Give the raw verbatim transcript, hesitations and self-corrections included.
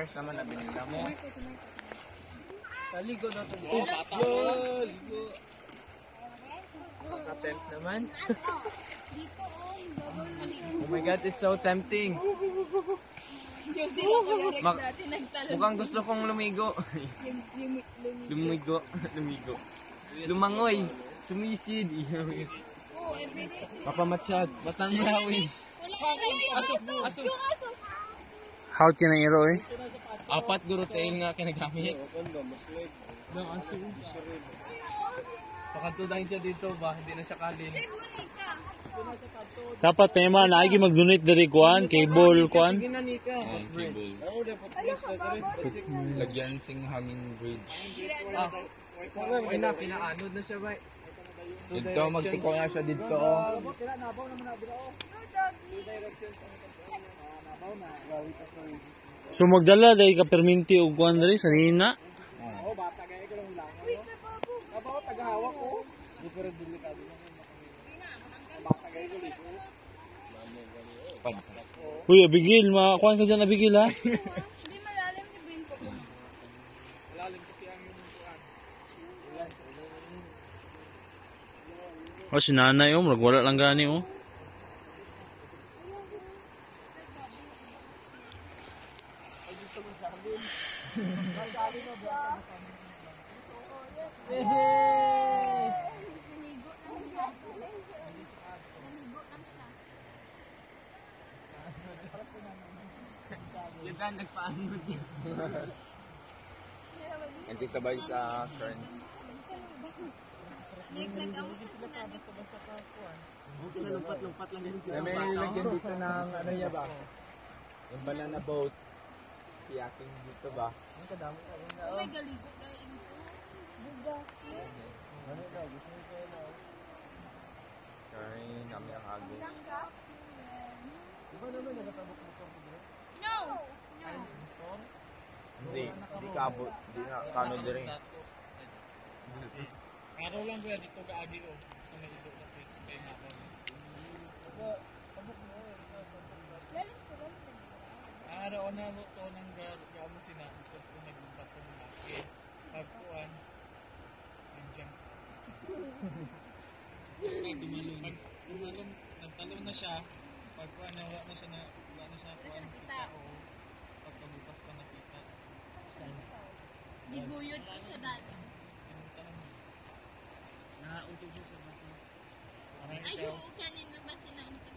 flowers naman na binila mo. Taligo na ito. Oh, bata. Ligo. Naka-tempt naman. Oh my God, it's so tempting. Mak mukhang gusto kong lumigo. Lumigo. Lumigo. Lumangoy. Sumisid. Papamatsyag. Batanglawin. Aso. Aso. How kinahiro eh? Apat guro tail nga kinagamit. Ang aso. Pakantudahin siya dito ba? Hindi na siya kalin. Dapat tema na ay mag-donate diri kuan, cable kuan. Sige na Nika. Cable. Lagyan sing hanging bridge. Ah. Ay na, pinaanod na siya ba? Dito, magtikaw na siya dito. So magdala dai ka perminti og kuan diri sa nina. Oo, bata gaya ko lang lang. Kabaw tagahawak ko. Di pero delikado lang yun. Bata gaya ko dito. Pad. Uy, abigil, ma kuan ka sa abigil ha. Hindi malalim ni Bin ko. Malalim kasi ang yung kuan. O si nanay oh, wala lang gani oh. Yan ka, nagpaanod yun. Hindi sabay sa currents. Nag-amo siya sa nanay. Okay na, lumpat-lumpat lang yun. May lagyan dito ng ano yan ba? Yung banana boat. Kayaking dito ba? Ang kadami ka. Oh my galigo kayo. Ano daw? Gusto nyo kayo na. Karin, kami ang agos. Di ba naman nagatabok mo sa mga? No! Hindi, hindi kabot. Hindi na kano din. Araw lang ba dito gaagi o sa may ilog na kayo nakon. Tabok mo eh. Araw na mo to nang gaamo sina ito po nagbatong na. Okay. Pagkuan. Andiyan. Tapos na tumalon. Pag tumalon, nagtalon na siya. Pagkuan na wala na siya na wala na siya kuan kita o pagkabukas ka nakita. Diguyod ko sa dati. Nautog siya sa bato. Ay, oo, kanina ba sinauntog?